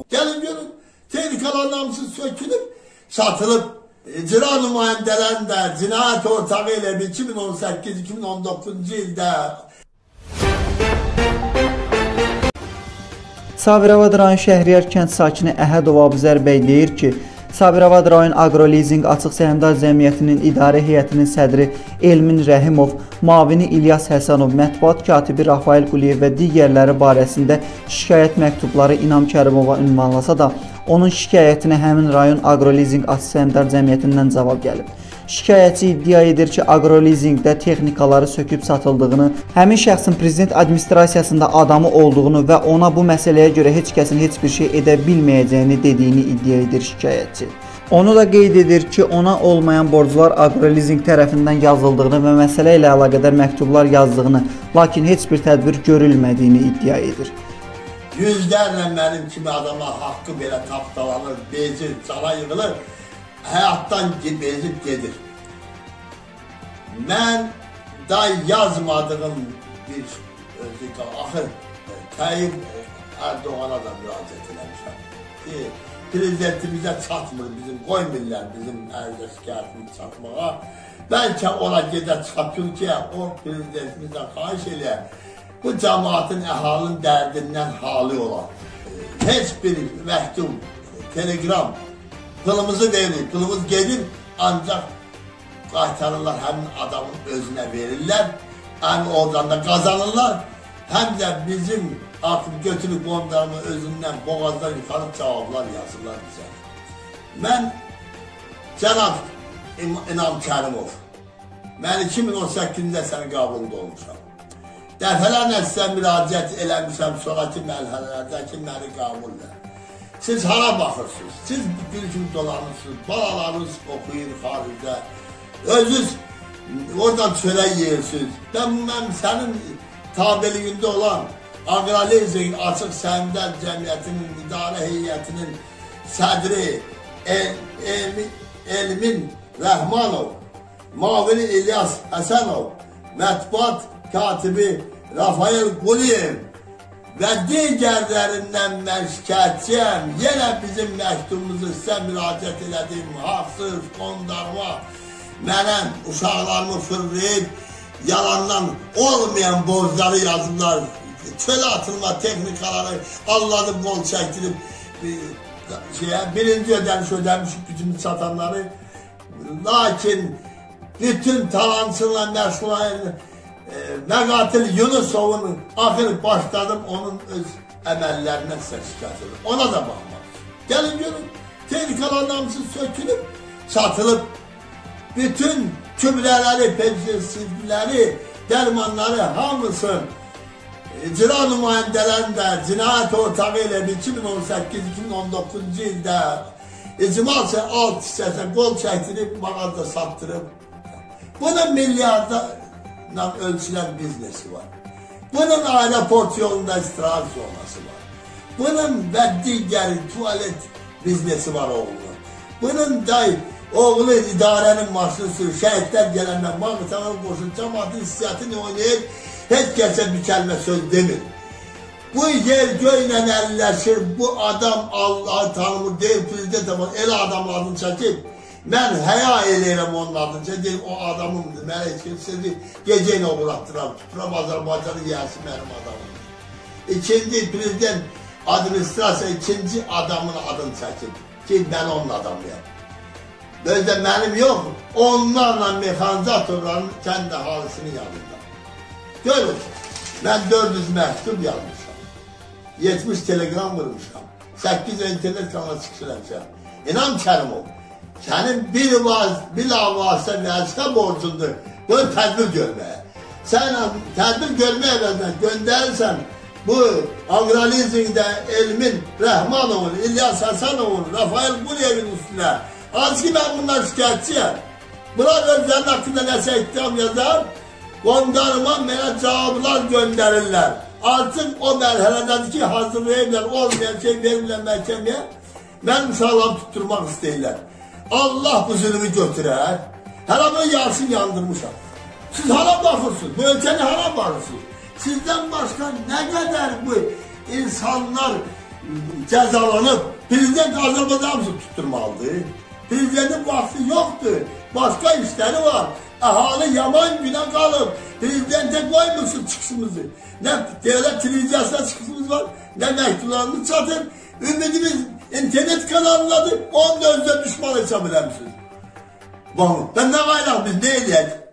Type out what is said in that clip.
Gelin görün, tehlikeler namsız sökülüp, satılıp, icra nümayendelerinde cinayet ortağı ile 2018-2019 yılda Sabirabad rayon Şəhriyar kənd sakini Əhədov Abuzər bəy deyir ki, Sabirabad rayon Agrolizing Açıq Səhmdar Cəmiyyətinin idarə heyətinin sədri Elmin Rəhimov, mavini İlyas Həsənov, mətbuat katibi Rafael Quliyev və digərləri barəsində şikayət məktubları İnam Kərimova ünvanlasa da, onun şikayətinə həmin rayon Agrolizing Açıq Səhmdar Cəmiyyətindən cavab gəlib. Şikayətçi iddia edir ki, Agrolizingdə texnikaları söküb satıldığını, həmin şəxsin prezident administrasiyasında adamı olduğunu və ona bu məsələyə görə heç kəsin heç bir şey edə bilməyəcəyini dediyini iddia edir şikayətçi. Onu da qeyd edir ki, ona olmayan borclar Agrolizing tərəfindən yazıldığını və məsələ ilə əlaqədar məktublar yazdığını, lakin heç bir tədbir görülmədiyini iddia edir. Yüzlərlə mənim kimi adama haqqı belə tapdalanır, bezir, cala yığılır. Həyatdan bezib gedir. Mən da yazmadığım bir axır Tayyip Erdoğan'a da müraciət eləmişəm ki, prezidentimizə çatmır, bizim qoymurlar bizim ərizə şikayətini çatmağa. Bəlkə ona gedə çatır ki, o prezidentimizdən xahiş elə bu cəmaatın əhalinin dərdindən hali olan heç bir məktub, telegram pılımızı verir, pılımız gelir, ancaq qaytarırlar, həmin adamın özünə verirlər, həm oradan da qazanırlar, həm də bizim artıq götürüb qondarımı özündən boğazdan yuxarı cavablar yazırlar bizə. Mən cənab İnam Kərimov, mən 2018-də səni qabulda olmuşam. Dəfələrlə sizə müraciət eləmişəm sonraki mərhələlərdəki məni qabulda. Siz hara baxırsınız? Siz bir gün dolanırsınız, balalarınız oxuyur xaricdə, özünüz oradan çörək yeyirsiniz. Mən sənin tabeliyində olan Agrolizing Açıq Səhmdar Cəmiyyətinin idarə heyətinin sədri Elmin Rəhmanov, mavini İlyas Həsənov, mətbuat katibi Rafael Quliyev və digərlərindən mən şikayətçiyəm. Yenə bizim məktubumuzu sizə müraciət elədim, haqsız, qondarma, mənəm uşaqlarımı fırlayıb, yalandan olmayan borcları yazırlar, çölə atılma texnikaları Allah'ı bol çəkdirib, birinci ödəmişik gücümüz satanları, lakin bütün talancınla məşğulayın, Məqatil Yunusovun axır başladım onun öz əməllərindən sizə şikayət edir. Ona da baxmaq. Gəlin görün, tehlikeler namsız sökülüb, satılıb, bütün kübrələri, pestisitləri, dərmanları hamısı icra nümayəndələrində cinayət ortağı ilə 2018-2019 ildə icmalca alt hissəsə qol çəkdirib, mağazda satdırıb. Bunun milyarda ölçülen biznesi var. Bunun aeroport yolunda istirahat zonası var. Bunun ve diğer tuvalet biznesi var oğlunun. Bunun da oğlu idarenin maşını sürür, şehitler gelenler mağıtalar koşun, cemaatin hissiyatını oynayıp hiç kimse bir kelime söz demir. Bu yer göyle elleşir, bu adam Allah'ı tanımır değil, prezident ama el adamlarını çekip mən həya eləyirəm onun adınca, deyim, o adamımdır, mən heç kimsədir, gecə ilə uğratdıram, tuturam Azərbaycanı yiyəsi mənim adamımdır. İkinci prezident administrasiya ikinci adamın adını çəkib ki, mən onun adamıyam. Özdə mənim yox, onlarla mexanizatorların kənd əhalisinin yanında. Görün, mən 400 məktub yazmışam, 70 telegram vurmuşam, 8 internet kanala çıxış eləmişəm. İnam Kərimov, sənin bilavasitə vəzifə borcundur, bunu tədbir görməyə. Sən tədbir görməyə əvvəldən göndərirsən, bu Agrolizingdə Elmin Rəhmanovun, İlyas Həsənovun, Rafael Quliyevin üstünə, az ki mən bunlar şikayətçiyəm. Bunlar özlərinin haqqında nəsə ittiham yazar, qondarıma mənə cavablar göndərirlər. Artıq o mərhələdədir ki, hazırlayırlar, olmayan şey verirlər məhkəməyə, mənim uşaqlarımı tutturmaq istəyirlər. Allah bu zülmü götürər, hələ bunu yarısını yandırmışam. Siz hala baxırsınız, bu ölkəni hala baxırsınız. Sizdən başqa nə qədər bu insanlar cəzalanıb. Prezident Azərbaycanımızı tutturmalıdır. Prezidentin vaxtı yoxdur. Başqa işləri var. Əhali yaman günə qalıb. Prezidentə qoymursun çıxışımızı. Nə devlet televiziyasına çıxışımız var, nə məktublarımız çatır. Ümidimiz internet kanalındadır. Onun da özünə düşman hesab edəmişsiniz. Baxın, ben nə qaylaq biz, ne edəyək?